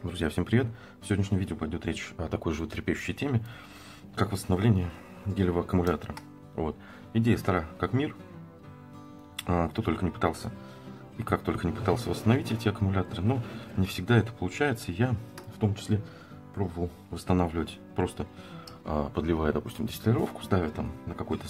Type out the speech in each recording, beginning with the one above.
Друзья, всем привет! В сегодняшнем видео пойдет речь о такой же трепещущей теме, как восстановление гелевого аккумулятора. Вот. Идея стара как мир. Кто только не пытался и как только не пытался восстановить эти аккумуляторы, но не всегда это получается. Я в том числе пробовал восстанавливать, просто подливая, допустим, дистиллировку, ставя там на какой-то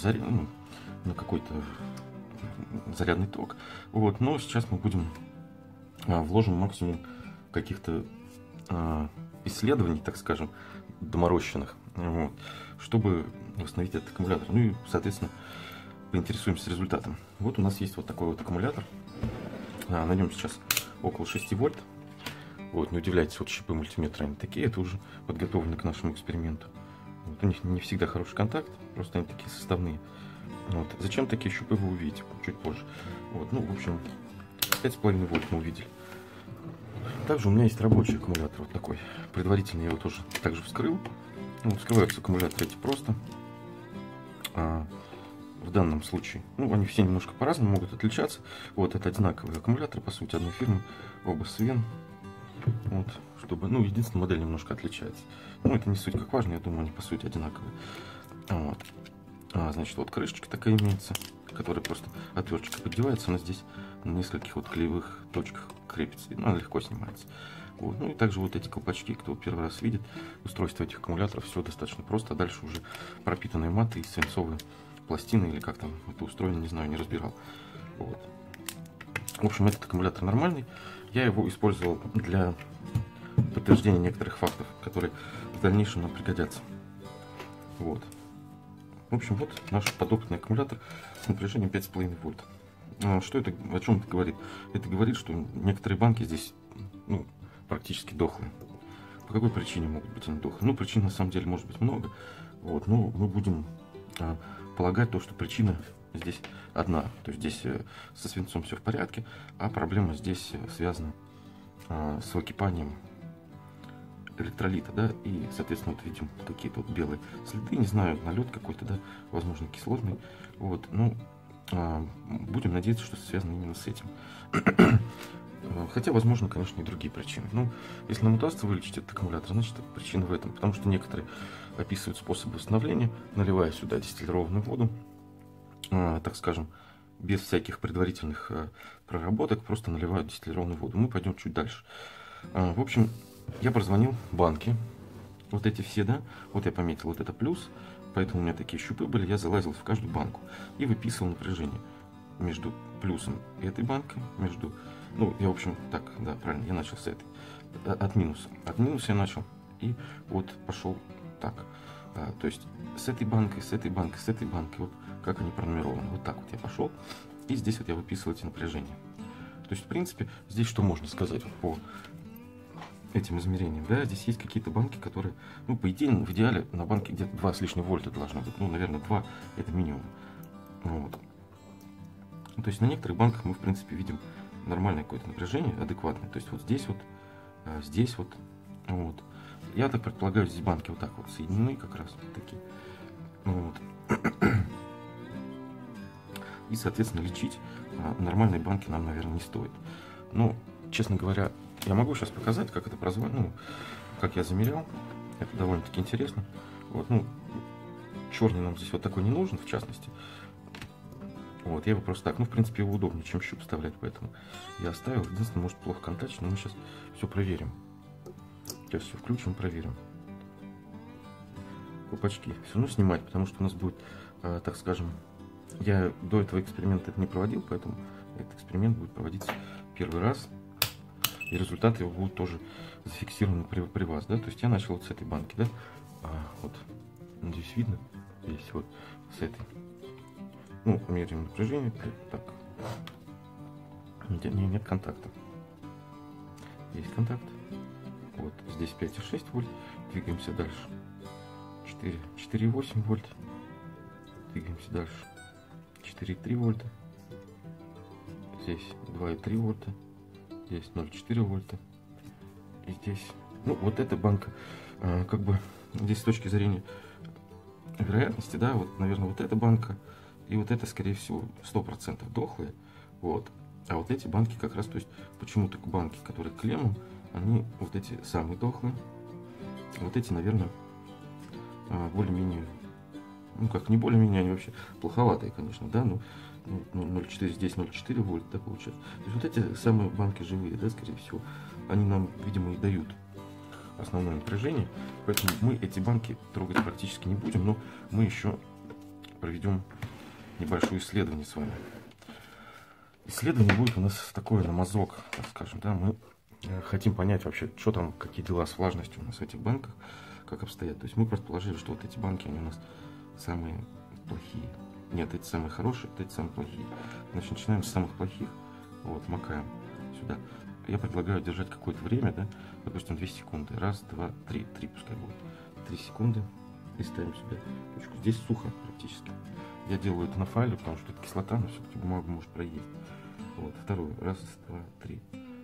зарядный ток. Вот. Но сейчас мы вложим максимум каких-то исследований, так скажем, доморощенных, вот, чтобы восстановить этот аккумулятор. Ну и, соответственно, поинтересуемся результатом. Вот у нас есть вот такой вот аккумулятор. На нем сейчас около 6 вольт. Вот, не удивляйтесь, вот щипы мультиметра они такие, это уже подготовлены к нашему эксперименту. Вот, у них не всегда хороший контакт, просто они такие составные. Вот. Зачем такие щипы, вы увидите чуть позже. Вот, ну, в общем, 5,5 вольт мы увидели. Также у меня есть рабочий аккумулятор вот такой. Предварительно я его тоже также вскрыл. Вот, вскрываются аккумуляторы эти просто. В данном случае, ну, они все немножко по-разному могут отличаться. Вот, это одинаковые аккумуляторы, по сути, одной фирмы, оба Свен. Вот, чтобы, ну, единственная модель немножко отличается. Ну, это не суть как важно, я думаю, они по сути одинаковые. Вот. Значит, вот крышечка такая имеется, которая просто отверточкой поддевается, она здесь на нескольких вот клеевых точках крепится, но она легко снимается. Вот. Ну и также вот эти колпачки, кто первый раз видит, устройство этих аккумуляторов, все достаточно просто, а дальше уже пропитанные маты и свинцовые пластины, или как там это устроено, не знаю, не разбирал. Вот. В общем, этот аккумулятор нормальный, я его использовал для подтверждения некоторых фактов, которые в дальнейшем нам пригодятся. Вот. В общем, вот наш подопытный аккумулятор с напряжением 5,5 вольт. Что это, о чем это говорит? Это говорит, что некоторые банки здесь, ну, практически дохлые. По какой причине могут быть они дохлые? Ну, причин на самом деле может быть много. Вот, но мы будем полагать то, что причина здесь одна. То есть здесь со свинцом все в порядке, а проблема здесь связана с выкипанием электролита, да, и, соответственно, вот видим какие-то вот белые следы, не знаю, налет какой-то, да, возможно, кислотный, вот, ну, будем надеяться, что связано именно с этим. Хотя, возможно, конечно, и другие причины. Ну, если нам удастся вылечить этот аккумулятор, значит, причина в этом, потому что некоторые описывают способы восстановления, наливая сюда дистиллированную воду, так скажем, без всяких предварительных проработок, просто наливают дистиллированную воду. Мы пойдем чуть дальше. В общем, я прозвонил банки, вот эти все, да, вот я пометил, вот это плюс, поэтому у меня такие щупы были, я залазил в каждую банку и выписывал напряжение между плюсом и этой банкой, ну, я, в общем, так, да, правильно, я начал с этой, от минуса я начал, и вот пошел так, то есть с этой банкой, с этой банкой, с этой банкой, вот как они пронумерованы, вот так вот я пошел, и здесь вот я выписывал эти напряжения. То есть, в принципе, здесь что можно сказать вот по этим измерениям, да, здесь есть какие-то банки, которые, ну, по идее, в идеале на банке где-то 2 с лишним вольта должно быть, ну, наверное, 2 это минимум, вот. То есть на некоторых банках мы, в принципе, видим нормальное какое-то напряжение, адекватное, то есть вот здесь вот, вот. Я так предполагаю, здесь банки вот так вот соединены как раз, вот такие, вот. И, соответственно, лечить нормальные банки нам, наверное, не стоит. Но, честно говоря, я могу сейчас показать, как это прозвонил, ну, как я замерял. Это довольно-таки интересно. Вот, ну, черный нам здесь вот такой не нужен, в частности. Вот, я его просто так, ну, в принципе, его удобнее, чем щуп вставлять, поэтому я оставил. Единственное, может плохо контачить, но мы сейчас все проверим. Сейчас все включим, проверим. Колпачки все равно снимать, потому что у нас будет, так скажем, я до этого эксперимента это не проводил, поэтому этот эксперимент будет проводиться первый раз. И результаты его будут тоже зафиксированы при вас, да, то есть я начал вот с этой банки, да, вот здесь видно, здесь вот с этой, ну, меряем напряжение, так, нет контакта, есть контакт, вот здесь 5,6 вольт, двигаемся дальше, 4,8 вольт, двигаемся дальше, 4,3 вольта, здесь 2,3 вольта, здесь 0,4 вольта, и здесь, ну, вот эта банка, как бы, здесь с точки зрения вероятности, да, вот, наверное, вот эта банка и вот это, скорее всего, 100% дохлые, вот, а вот эти банки как раз, то есть, почему-то банки, которые к клеммам, они вот эти самые дохлые. Вот эти, наверное, более-менее, ну как, не более-менее, они вообще плоховатые, конечно, да, но 0,4 здесь, 0,4 вольт, да, получается. То есть вот эти самые банки живые, да, скорее всего, они нам, видимо, и дают основное напряжение, поэтому мы эти банки трогать практически не будем, но мы еще проведем небольшое исследование с вами. Исследование будет у нас такое на мазок, так скажем, да, мы хотим понять вообще, что там, какие дела с влажностью у нас в этих банках, как обстоят. То есть мы предположили, что вот эти банки, они у нас самые плохие. Нет, эти самые хорошие, эти самые плохие. Значит, начинаем с самых плохих, вот, макаем сюда. Я предлагаю держать какое-то время, да, допустим, 2 секунды. Раз, два, три, пускай будет. 3 секунды и ставим сюда точку. Здесь сухо практически. Я делаю это на файле, потому что это кислота, но все-таки бумагу может проесть. Вот, второй. Раз, два, три.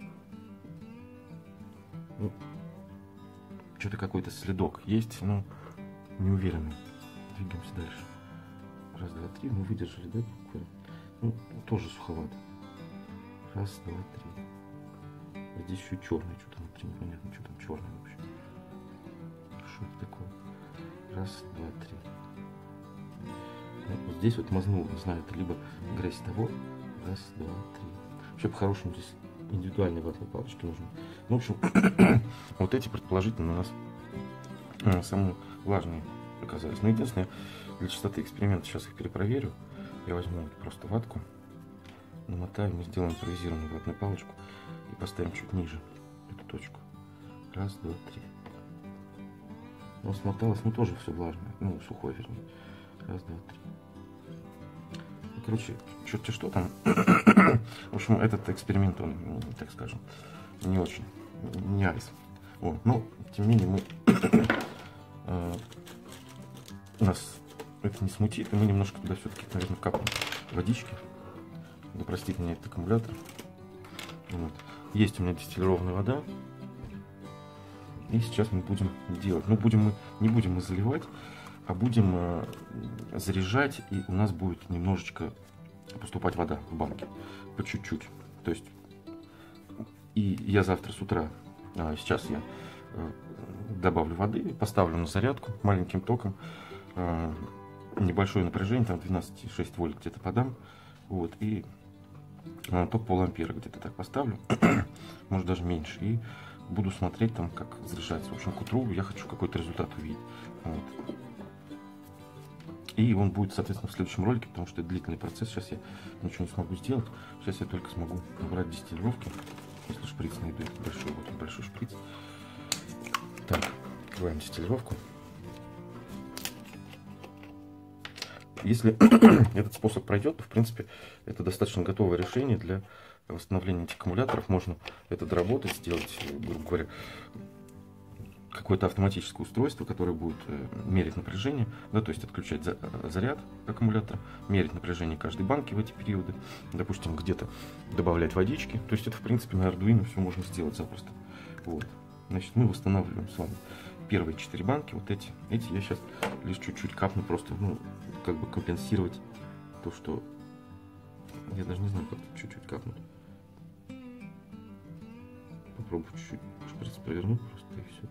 Ну, что-то какой-то следок есть, но не уверенный. Двигаемся дальше. Раз, два, три. Мы выдержали, да, буквально? Ну, тоже суховато. Раз, два, три. А здесь еще черный, что-то внутри непонятно, что там черный вообще. Что это такое? Раз, два, три. Вот здесь вот мазнул, не знаю, это либо грязь того. Раз, два, три. Вообще по-хорошему здесь индивидуальные ватные палочки нужны. Ну, в общем, вот эти предположительно у нас самые влажные оказались. Но единственное, для чистоты эксперимента сейчас их перепроверю. Я возьму просто ватку, намотаю, мы сделаем импровизированную ватную палочку и поставим чуть ниже эту точку. Раз, два, три. Ну, смоталось, ну тоже все влажное, ну, сухое, вернее. Раз, два, три. Ну, короче, черти что там. В общем, этот эксперимент, он, так скажем, не очень, не айс. Вот. Но, тем не менее, нас это не смутит, и мы немножко туда все-таки, наверное, капнем водички. Да простит меня этот аккумулятор. Вот. Есть у меня дистиллированная вода. И сейчас мы будем делать. Ну, не будем мы заливать, а будем заряжать, и у нас будет немножечко поступать вода в банке. По чуть-чуть. То есть, и я завтра с утра, сейчас я добавлю воды, поставлю на зарядку маленьким током. Небольшое напряжение, там 12,6 вольт где-то подам. Вот, и ток пол-ампера где-то так поставлю. Может даже меньше. И буду смотреть там, как заряжается. В общем, к утру я хочу какой-то результат увидеть. Вот. И он будет, соответственно, в следующем ролике, потому что это длительный процесс. Сейчас я ничего не смогу сделать. Сейчас я только смогу набрать дистиллировки. Если шприц найду, это большой, вот он большой шприц. Так, открываем дистиллировку. Если этот способ пройдет, то, в принципе, это достаточно готовое решение для восстановления этих аккумуляторов. Можно это доработать, сделать, грубо говоря, какое-то автоматическое устройство, которое будет мерить напряжение, да, то есть отключать заряд аккумулятора, мерить напряжение каждой банки в эти периоды, допустим, где-то добавлять водички. То есть это, в принципе, на Arduino все можно сделать запросто. Вот. Значит, мы восстанавливаем с вами первые 4 банки, вот эти я сейчас лишь чуть-чуть капну, просто, ну, как бы компенсировать то, что я даже не знаю, как чуть-чуть капнуть. Попробую чуть-чуть шприц провернуть просто, и все.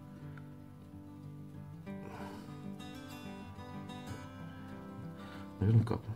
Наверное, капну.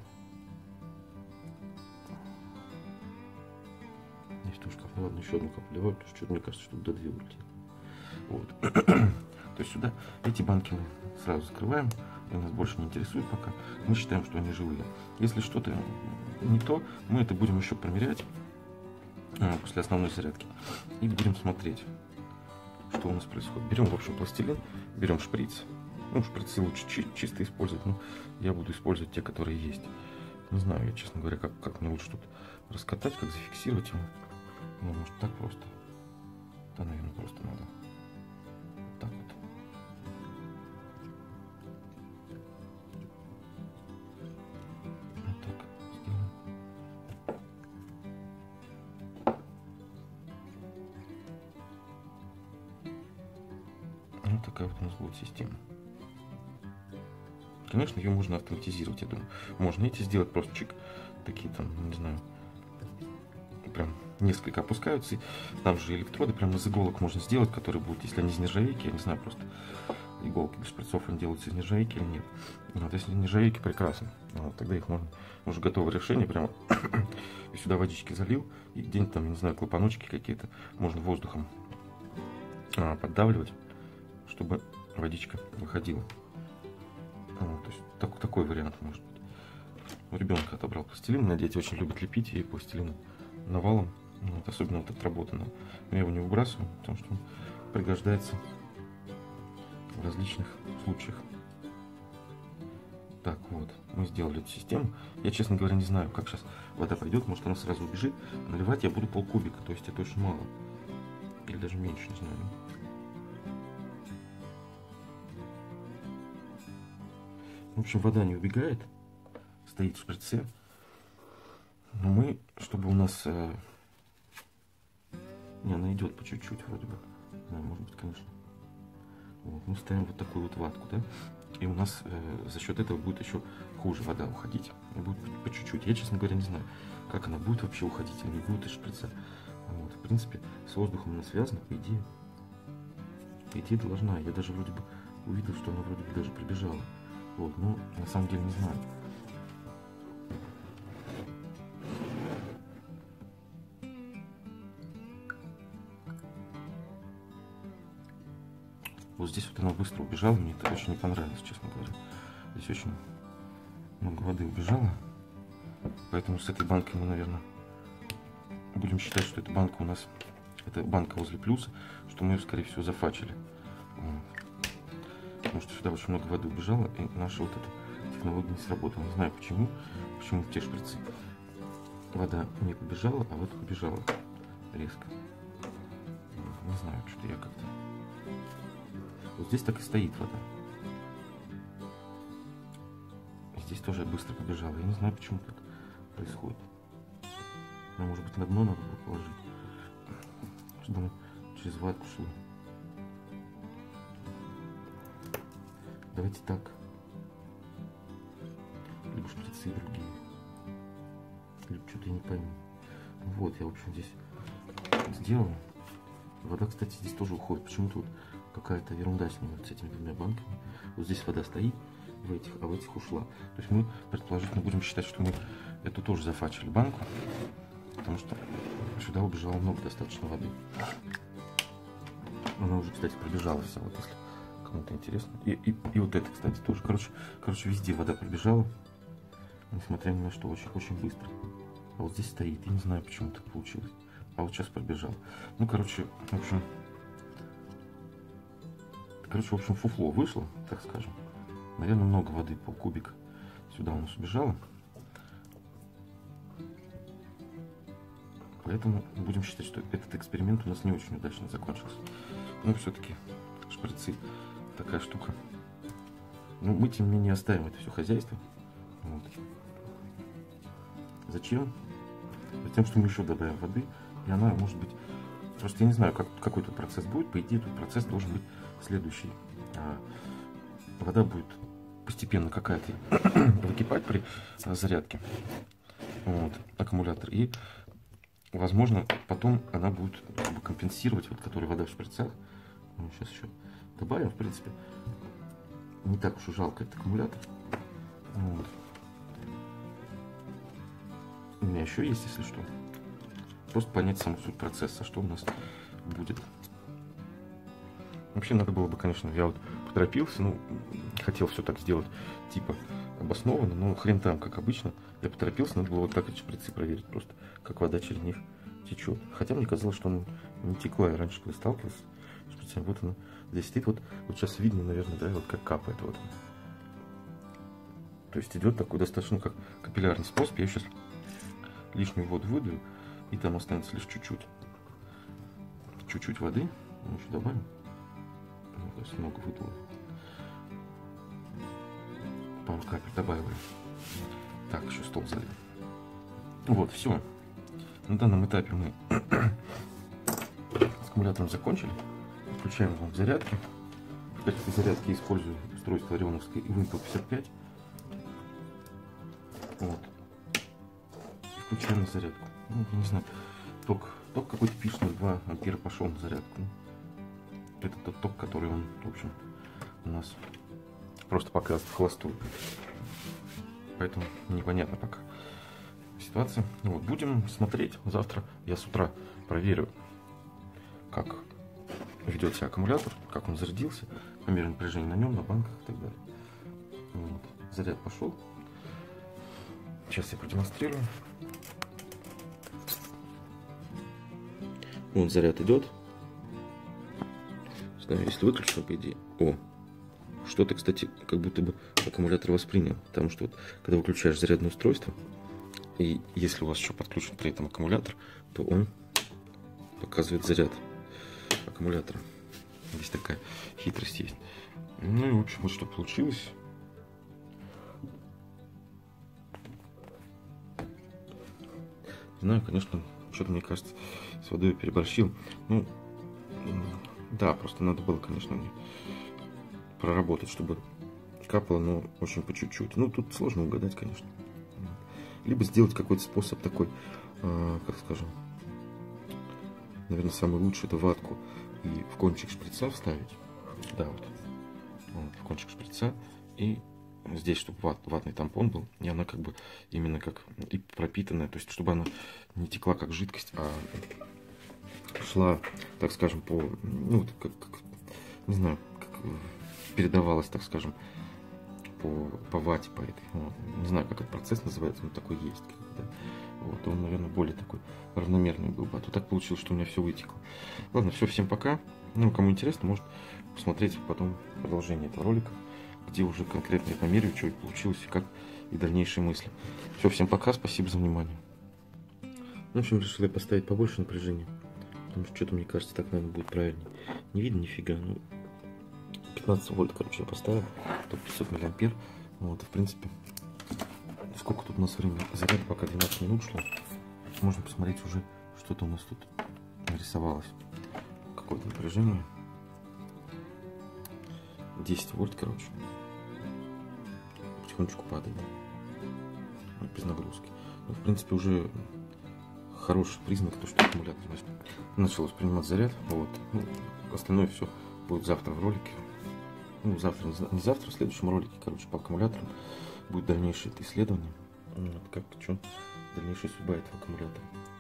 Здесь тоже капну. Ладно, еще одну каплю ливаю, потому что что-то мне кажется, что до 2 улетит. Вот. То есть сюда эти банки мы сразу закрываем, и нас больше не интересует пока. Мы считаем, что они живые. Если что-то не то, мы это будем еще промерять после основной зарядки. И будем смотреть, что у нас происходит. Берем, в общем, пластилин, берем шприц. Ну, шприцы лучше чисто использовать, но я буду использовать те, которые есть. Не знаю, я, честно говоря, как мне лучше тут раскатать, как зафиксировать его. Ну, может, так просто. Да, наверное, просто надо. Вот так вот. Вот так сделаем. Вот такая вот у нас будет система. Конечно, ее можно автоматизировать, я думаю. Можно эти сделать просто чик, такие там, не знаю, прям несколько опускаются. И там же электроды прямо из иголок можно сделать, которые будут, если они из нержавейки, я не знаю, просто иголки для шприцов они делаются из нержавейки или нет. Вот, если нержавейки, прекрасно. Вот, тогда их можно, уже готовое решение, прямо сюда водички залил, и где-нибудь там, я не знаю, клапаночки какие-то, можно воздухом поддавливать, чтобы водичка выходила. Вот, то есть такой вариант может быть. У ребенка отобрал пластилин, мои дети очень любят лепить, и пластилин навалом, вот, особенно вот отработанного. Но я его не выбрасываю, потому что он пригождается в различных случаях. Так, вот, мы сделали эту систему. Я, честно говоря, не знаю, как сейчас вода пойдет, может она сразу убежит. Наливать я буду полкубика, то есть это очень мало. Или даже меньше, не знаю. В общем, вода не убегает, стоит в шприце. Но мы, чтобы у нас... Не, она идет по чуть-чуть вроде бы. Не знаю, может быть, конечно. Вот, мы ставим вот такую вот ватку, да? И у нас за счет этого будет еще хуже вода уходить. Будет по чуть-чуть. Я, честно говоря, не знаю, как она будет вообще уходить или не будет из шприца. Вот, в принципе, с воздухом она связана, по идее. По идее должна. Я даже вроде бы увидел, что она вроде бы даже прибежала. Вот, но на самом деле не знаю. Вот здесь вот она быстро убежала, мне это очень не понравилось, честно говоря. Здесь очень много воды убежало. Поэтому с этой банкой мы, наверное, будем считать, что эта банка у нас, это банка возле плюса, что мы ее, скорее всего, зафачили. Потому что сюда очень много воды убежало, и наша вот эта технология не сработала. Не знаю почему в те шприцы вода не побежала, а вот побежала резко. Не знаю, что-то я как-то... Вот здесь так и стоит вода. Здесь тоже быстро побежала. Я не знаю, почему так происходит. Но, может быть, на дно надо было положить, чтобы оно через ватку шло. Давайте так. Либо шприцы другие. Либо что-то я не пойму. Вот, я, в общем, здесь сделал. Вода, кстати, здесь тоже уходит. Почему-то вот какая-то ерунда с ними, вот с этими двумя банками. Вот здесь вода стоит, а в этих ушла. То есть мы предположительно будем считать, что мы эту тоже зафачили банку, потому что сюда убежало много достаточно воды. Она уже, кстати, пробежала вся, вот если кому-то интересно. И вот это, кстати, тоже. Короче, везде вода пробежала, несмотря ни на что, очень быстро. А вот здесь стоит, я не знаю, почему так получилось. А вот сейчас пробежал. Ну, короче, в общем, фуфло вышло, так скажем. Наверное, много воды, полкубика сюда у нас убежало. Поэтому будем считать, что этот эксперимент у нас не очень удачно закончился. Но все-таки шприцы такая штука. Но мы, тем не менее, оставим это все хозяйство. Вот. Зачем? Затем, что мы еще добавим воды, и она, может быть, просто я не знаю, какой тут процесс будет. По идее, тут процесс должен быть следующий. Вода будет постепенно какая-то выкипать при зарядке, вот, аккумулятор, и, возможно, потом она будет компенсировать, вот, которая вода в шприцах. Ну, сейчас еще добавим, в принципе, не так уж и жалко этот аккумулятор. Вот. У меня еще есть, если что. Просто понять саму суть процесса, что у нас будет. Вообще надо было бы, конечно, я вот поторопился, ну, хотел все так сделать, типа, обоснованно, но хрен там, как обычно. Я поторопился, надо было вот так эти шприцы проверить, просто как вода через них течет. Хотя мне казалось, что она не текла, я раньше, когда сталкивался с шприцами, вот она здесь стоит, вот сейчас видно, наверное, да, вот как капает, вот. То есть идет такой достаточно как капиллярный способ. Я сейчас лишнюю воду выдаю, и там останется лишь чуть-чуть воды, мы еще добавим. То есть много выдуло. Пару капель добавили. Так, еще стол залил. Вот, все. На данном этапе мы с аккумулятором закончили. Включаем его в зарядке. В качестве зарядки использую устройство Орионовское Intel 55. Вот. И включаем на зарядку. Ну, я не знаю. ток какой-то пишный, 2 ампера пошел на зарядку. Это тот ток, который он, в общем, у нас просто показывает в холостую. Поэтому непонятно пока ситуация. Вот, будем смотреть завтра. Я с утра проверю, как ведет себя аккумулятор, как он зарядился, померю напряжение на нем, на банках и так далее. Вот. Заряд пошел. Сейчас я продемонстрирую. Вон заряд идет. Если выключил, по идее. О, что-то, кстати, как будто бы аккумулятор воспринял. Потому что вот, когда выключаешь зарядное устройство, и если у вас еще подключен при этом аккумулятор, то он показывает заряд аккумулятора. Здесь такая хитрость есть. Ну и в общем, вот что получилось. Не знаю, конечно, что-то, мне кажется, с водой я переборщил. Ну, да, просто надо было, конечно, мне проработать, чтобы капало, но очень по чуть-чуть. Ну, тут сложно угадать, конечно. Либо сделать какой-то способ такой, как скажем, наверное, самый лучший — это ватку и в кончик шприца вставить. Да, вот в кончик шприца, и здесь, чтобы ватный тампон был, и она как бы именно как и пропитанная, то есть чтобы она не текла как жидкость, а шла, так скажем, по, ну, как не знаю, как передавалась, так скажем, по вате, по этой. Вот. Не знаю, как этот процесс называется, но такой есть. Да? Вот, он, наверное, более такой равномерный был бы. А то так получилось, что у меня все вытекло. Ладно, все, всем пока. Ну, кому интересно, может посмотреть потом продолжение этого ролика, где уже конкретно я померяю, что получилось, и как, и дальнейшие мысли. Все, всем пока, спасибо за внимание. В общем, решил я поставить побольше напряжения, потому что что-то, мне кажется, так, наверное, будет правильнее. Не видно нифига, ну, 15 вольт, короче, я поставил, тут 500 миллиампер. Вот, и в принципе, сколько тут у нас времени заряда, пока 12 минут шло. Можно посмотреть уже, что-то у нас тут нарисовалось. Какое-то напряжение. 10 вольт, короче. Потихонечку падает. Вот, без нагрузки. Но, в принципе, уже хороший признак, то, что аккумулятор начал воспринимать заряд. Вот. Ну, остальное все будет завтра в ролике. Ну, завтра, не завтра, в следующем ролике, короче, по аккумуляторам будет дальнейшее это исследование. Вот, как, что, дальнейшая судьба этого аккумулятора.